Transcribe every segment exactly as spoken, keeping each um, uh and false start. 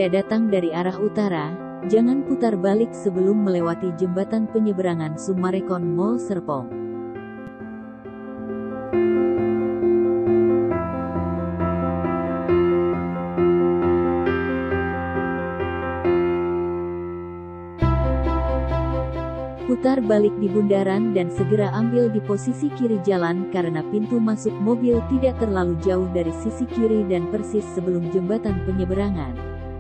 Anda datang dari arah utara, jangan putar balik sebelum melewati jembatan penyeberangan Summarecon Mall Serpong. Putar balik di bundaran dan segera ambil di posisi kiri jalan karena pintu masuk mobil tidak terlalu jauh dari sisi kiri dan persis sebelum jembatan penyeberangan.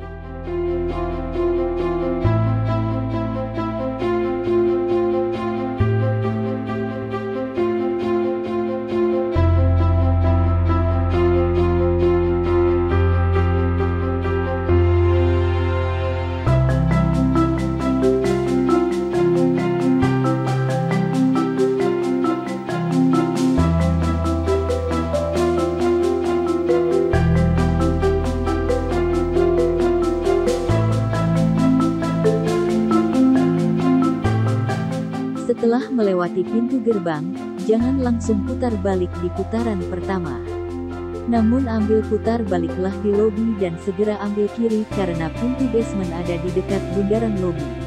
Setelah melewati pintu gerbang, jangan langsung putar balik di putaran pertama. Namun ambil putar baliklah di lobi dan segera ambil kiri karena pintu basement ada di dekat bundaran lobi.